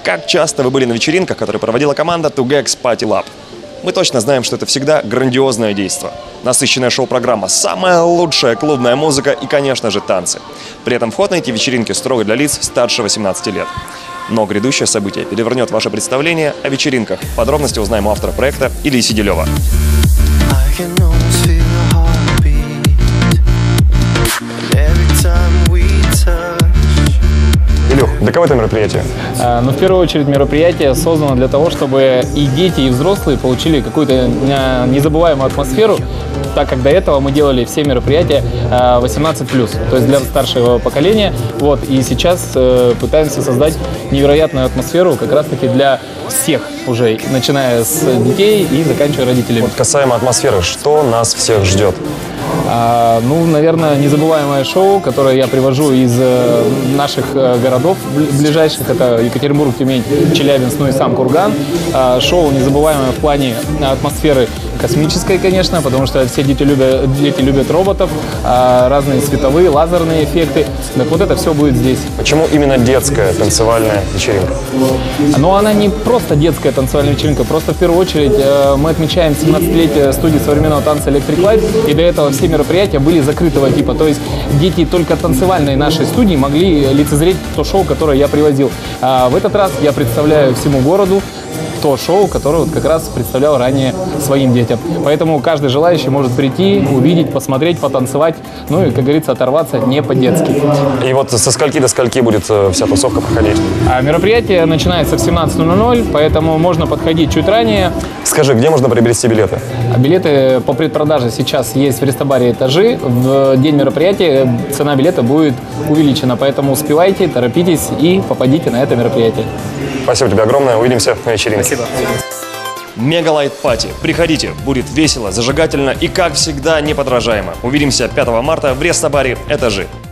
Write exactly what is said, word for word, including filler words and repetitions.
Как часто вы были на вечеринках, которые проводила команда two gegs Party Lab? Мы точно знаем, что это всегда грандиозное действо. Насыщенная шоу-программа, самая лучшая клубная музыка и, конечно же, танцы. При этом вход на эти вечеринки строго для лиц старше восемнадцати лет. Но грядущее событие перевернет ваше представление о вечеринках. Подробности узнаем у автора проекта Ильи Сиделева. Илюх, для кого это мероприятие? Ну, в первую очередь, мероприятие создано для того, чтобы и дети, и взрослые получили какую-то незабываемую атмосферу, так как до этого мы делали все мероприятия восемнадцать плюс, то есть для старшего поколения. Вот, и сейчас пытаемся создать невероятную атмосферу как раз-таки для всех уже, начиная с детей и заканчивая родителями. Вот касаемо атмосферы, что нас всех ждет? А, ну, наверное, незабываемое шоу, которое я привожу из э, наших э, городов ближайших. Это Екатеринбург, Тюмень, Челябинск, ну и сам Курган. А, шоу незабываемое в плане атмосферы космической, конечно, потому что все дети любят, дети любят роботов, а, разные световые, лазерные эффекты. Так вот это все будет здесь. Почему именно детская танцевальная вечеринка? Но она не просто детская танцевальная вечеринка, просто в первую очередь э, мы отмечаем семнадцатилетие студии современного танца Electric Light, и до этого все мероприятия были закрытого типа, то есть дети только танцевальной нашей студии могли лицезреть то шоу, которое я привозил. А в этот раз я представляю всему городу то шоу, которое вот как раз представлял ранее своим детям. Поэтому каждый желающий может прийти, увидеть, посмотреть, потанцевать, ну и, как говорится, оторваться не по-детски. И вот со скольки до скольки будет вся тусовка проходить? А мероприятие начинается в семнадцать ноль ноль, поэтому можно подходить чуть ранее. Скажи, где можно приобрести билеты? А билеты по предпродаже сейчас есть в рестобаре «Этажи». В день мероприятия цена билета будет увеличена, поэтому успевайте, торопитесь и попадите на это мероприятие. Спасибо тебе огромное. Увидимся на вечеринке. Спасибо. Мегалайт Пати. Приходите, будет весело, зажигательно и, как всегда, неподражаемо. Увидимся пятого марта в рестобаре «Этажи».